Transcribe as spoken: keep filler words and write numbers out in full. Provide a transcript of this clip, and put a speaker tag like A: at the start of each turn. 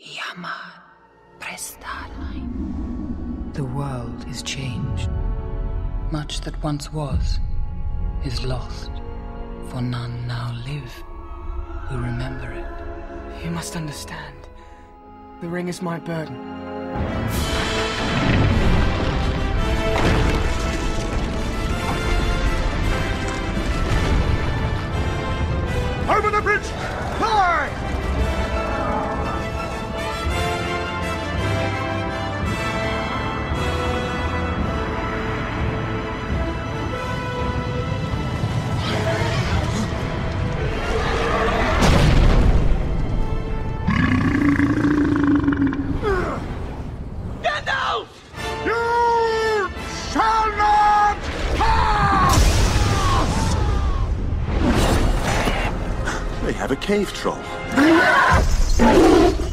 A: Yama Prestaline. The world is changed. Much that once was is lost, for none now live who remember it.
B: You must understand. The ring is my burden.
C: Over the bridge! Fly!
D: Gandalf!
C: You shall not pass!
E: They have a cave troll.